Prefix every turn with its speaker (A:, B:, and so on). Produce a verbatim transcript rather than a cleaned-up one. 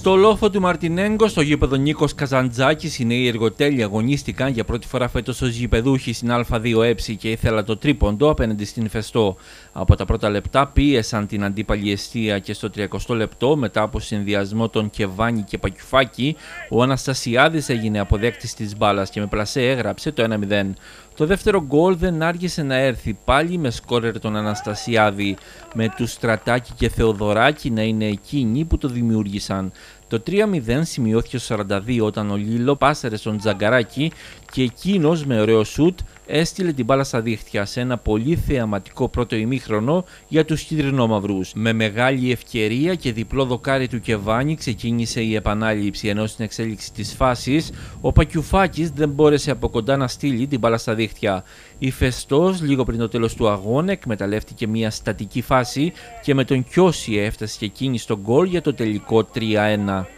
A: Στο λόφο του Μαρτινέγκο, στο γήπεδο Νίκος Καζαντζάκης, οι νέοι εργοτέλειοι αγωνίστηκαν για πρώτη φορά φέτος ως γηπεδούχοι στην Α2 ΕΨΗ και ήθελα το τρίποντο απέναντι στην Ηφαιστό. Από τα πρώτα λεπτά πίεσαν την αντίπαλη εστία και στο τριακοστό λεπτό, μετά από συνδυασμό των Κεβάνη και Πακιουφάκη, ο Αναστασιάδης έγινε αποδέκτης της μπάλας και με πλασέ έγραψε το ένα μηδέν. Το δεύτερο γκολ δεν άργησε να έρθει, πάλι με σκόρερ τον Αναστασιάδη, με τους Στρατάκη και Θεοδωράκη να είναι εκείνοι που το δημιούργησαν. Το τρία μηδέν σημειώθηκε στο σαράντα δύο όταν ο Λίλο πάσαρε στον Τζαγκαράκη και εκείνος με ωραίο σουτ έστειλε την μπάλα στα δίχτυα σε ένα πολύ θεαματικό πρώτο ημίχρονο για τους κίτρινο-μαυρούς. Με μεγάλη ευκαιρία και διπλό δοκάρι του Κεβάνη ξεκίνησε η επανάληψη, ενώ στην εξέλιξη της φάσης ο Πακιουφάκης δεν μπόρεσε από κοντά να στείλει την μπάλα στα δίχτυα. Η Ηφαιστός λίγο πριν το τέλος του αγώνα εκμεταλλεύτηκε μια στατική φάση και με τον Κιώση έφτασε και εκείνη στον γκολ για το τελικό τρία ένα.